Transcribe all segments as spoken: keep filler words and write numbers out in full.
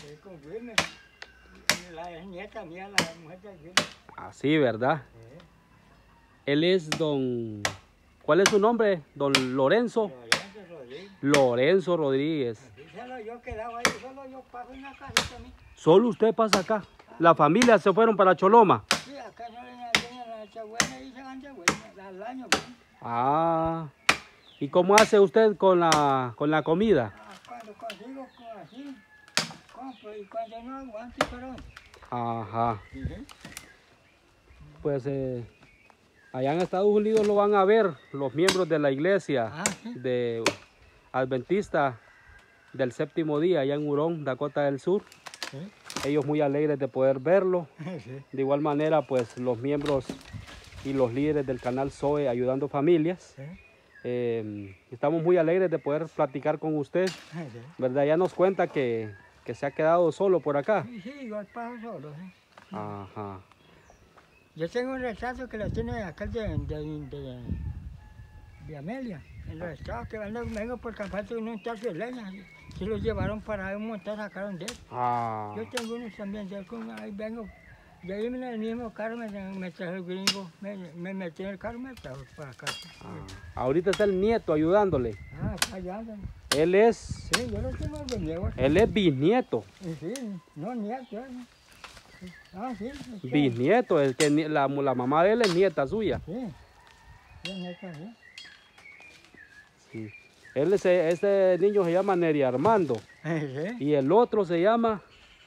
Sí, con Wilmer. La nieta mía, la mujer de Wilmer. Así, ¿verdad? Sí. Él es don... ¿Cuál es su nombre? Don Lorenzo. Lorenzo Rodríguez. Lorenzo Rodríguez. Así solo yo quedaba ahí, solo yo pago una casita a mí. ¿Solo usted pasa acá? ¿La familia se fueron para Choloma? Sí, acá solo viene la chabuela y se van de buena, al año. Pues. Ah, ¿y cómo hace usted con la, con la comida? Ah, cuando consigo así, compro y cuando no aguanto, pero... Ajá. Sí. Pues eh, allá en Estados Unidos lo van a ver los miembros de la iglesia Ah, sí. de Adventista del Séptimo Día, allá en Hurón, Dakota del Sur. Sí. Ellos muy alegres de poder verlo. Sí. De igual manera, pues los miembros y los líderes del canal Zoe Ayudando Familias. Sí. Eh, estamos muy alegres de poder platicar con usted, Sí. ¿verdad? Ya nos cuenta que, que se ha quedado solo por acá. Sí, sí, yo paso solo. ¿Sí? Ajá. Yo tengo un retrato que lo tiene acá de, de, de, de Amelia, en los estados que vengo, vengo por campamento de un tacho de leña. Se los llevaron para un montón, sacaron de él. Ah. Yo tengo unos también de él, con, ahí vengo. Y ahí en el mismo carro me, me trajo el gringo, me, me metí en el carro y me trajo para acá. Ah. Ahorita está el nieto ayudándole. Ah, está allá andan. Él es, Sí, yo lo tengo de niego. él es bisnieto. Sí, sí, no, nieto. ¿no? Ah, sí. Es que, Bisnieto, el que ni- la, la mamá de él es nieta suya. sí, es nieto, sí. Sí. Él es, este niño se llama Neri Armando. Sí. Y el otro se llama,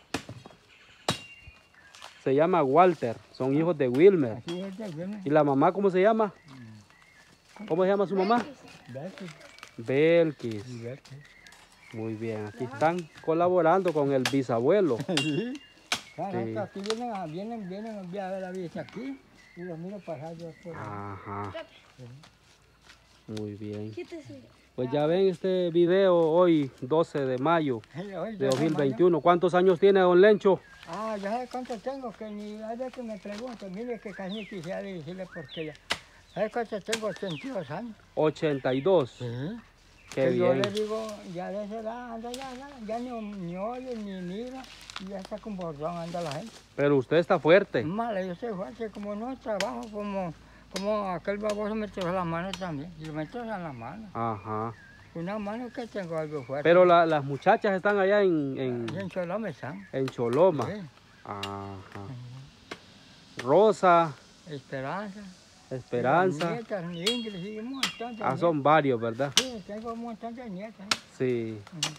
se llama Walter. Son hijos de Wilmer. Así es de Wilmer. ¿Y la mamá cómo se llama? ¿Cómo se llama su mamá? Betty. Belkis. Sí, Betty. Muy bien, aquí están colaborando con el bisabuelo. Sí. Claro, Sí. aquí vienen, a- vienen, vienen a ver a la vista aquí y los miro pasar yo por ahí. Ajá. Muy bien. Quítese. Pues ya ven este video hoy, doce de mayo Hey, oye, de ya dos mil se veintiuno. ¿Cuántos años tiene don Lencho? mañana. Ah, ya sé cuánto tengo, que ni hay veces que me preguntan, mire que casi ni quisiera decirle por qué ya. ¿Sabes cuánto tengo? ochenta y dos años. ochenta y dos. Sí. Qué Que yo bien. le digo, ya de esa edad, anda ya, ya, ya ni, ni oye, ni mira, y ya está con bordón, anda la gente. Pero usted está fuerte. Mala, yo soy fuerte, como no trabajo, como, como aquel baboso me trajo la mano también, y me trajo la mano. Ajá. Una mano que tengo algo fuerte. Pero la- las muchachas están allá en, en, Y en Choloma están. en Choloma. Sí. Ajá. Rosa, Esperanza. Esperanza. Nietas, Ingrid, y un montón de Ah, nietas. son varios, ¿verdad? Sí, tengo un montón de nietas. Sí. Ujú.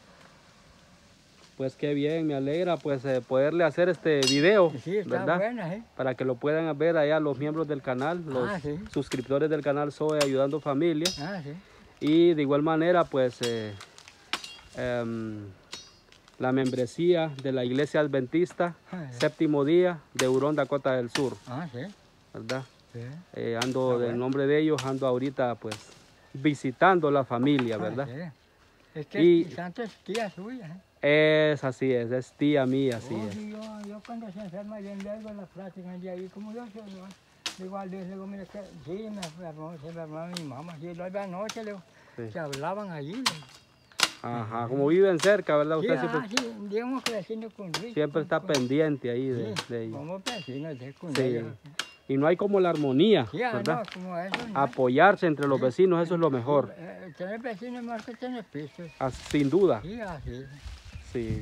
Pues qué bien, me alegra pues eh, poderle hacer este video, Sí, está ¿verdad? buena, ¿eh? Para que lo puedan ver allá los miembros del canal, los Ah, sí. suscriptores del canal Zoe Ayudando Familias. Ah, sí. Y de igual manera, pues, eh, em, la membresía de la Iglesia Adventista, Ah, sí. Séptimo Día de Hurón, Dakota del Sur, Ah, sí. ¿verdad? Sí. Eh, ando, Ah, del bueno. nombre de ellos, ando ahorita, pues, visitando la familia, Ah, ¿verdad? sí. Es que Y- Santo es tía suya, ¿eh? Es así es, es tía mía, así Oh, es. sí, yo, yo cuando se enferma, yo luego la plática de ahí, como yo soy, yo, digo al Dios, digo, mire, que sí, me enfermó, se enfermó mi mamá, sí, luego anoche, le digo, Sí. se hablaban allí. le digo. Ajá, como viven cerca, ¿verdad? Sí, Usted ah, siempre, sí, digamos que vecino con Luis. siempre está con- pendiente ahí de, Sí, de ellos. como vecinos de con Sí. ellos. Y no hay como la armonía, Sí, ah, ¿verdad? no, como eso, ¿no? Apoyarse entre los Sí. vecinos, eso es lo mejor, Eh, tener vecinos es más que tener pisos. Ah, sin duda. Sí, así. Sí.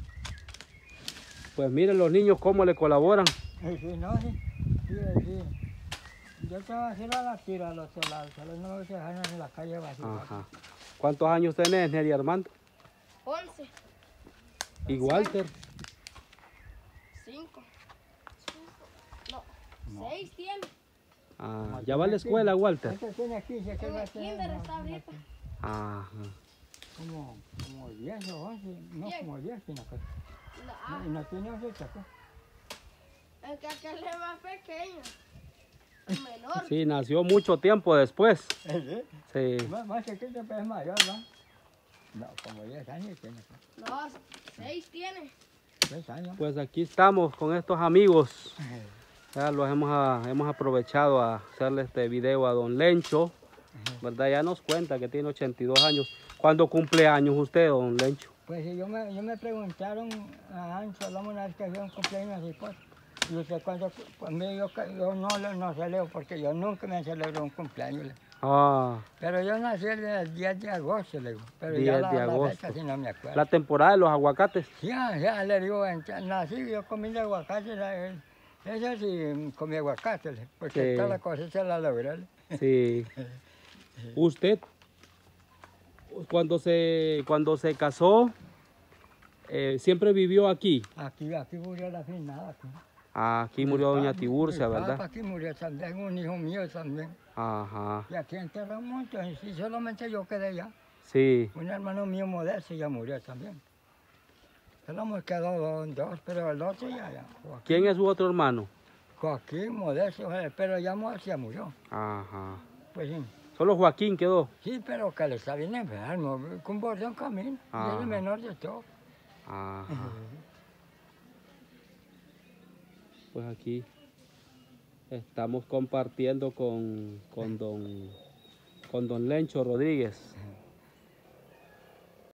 Pues miren los niños cómo le colaboran. Sí, sí, no, sí. Sí, sí. Yo te voy a hacer a la tira a los solados, solo no me voy a dejar en la calle vacía. Ajá. ¿Cuántos años tenés, Neri Armando? Once. ¿Y Walter? Cinco. No. Seis tiene. Ah, ¿ya va a la escuela, Walter? Este tiene quince, que En va a el tener. kinder no, está no, ahorita. Ajá. Como, como diez o once, no Diez. como diez, sino que. No, ah, Y no tiene once, chaco. es que aquel es más pequeño. El menor. Sí, nació mucho tiempo después. ¿Sí? Sí. Más, más chiquito, pero es mayor, ¿va? No, como diez años tiene. No, seis tiene. diez años. Pues aquí estamos con estos amigos. Ya los hemos, ah, hemos aprovechado a hacerle este video a don Lencho, ¿verdad? Ya nos cuenta que tiene ochenta y dos años. ¿Cuándo cumple años usted, don Lencho? Pues yo me, yo me preguntaron a Ancho, hablamos una vez que había un cumpleaños así, pues. Y usted cuando, pues me yo, yo no, lo- no celebro porque yo nunca me celebrado un cumpleaños. le digo. Ah, Pero yo nací el diez de agosto, le digo. Pero ya diez la, de la agosto. fecha sí no me acuerdo. la temporada de los aguacates. Ya, ya le digo, ent- nací yo comí de aguacate, la- el- eso sí comí aguacate, le, porque Sí. toda la cosecha la logré. le. Sí. Usted, cuando se, cuando se casó, eh, siempre vivió aquí. Aquí, aquí murió la finada. Aquí, Aquí murió doña Mi pa- Tiburcia, mi papá ¿verdad? aquí murió también, un hijo mío también. Ajá, Y aquí enterramos muchos, y sí, solamente yo quedé ya. sí. Un hermano mío modesto ya murió también. Solo hemos quedado dos, dos, pero el otro ya, ya. Joaquín, ¿Quién es su otro hermano? Joaquín Modesto, eh, pero ya, mu- ya murió. Ajá. Pues sí. Solo Joaquín quedó. Sí, pero que le está bien enfermo, con bordón camino, y es Ajá. el menor de todos. Ajá. Pues aquí estamos compartiendo con, con, don, con don Lencho Rodríguez.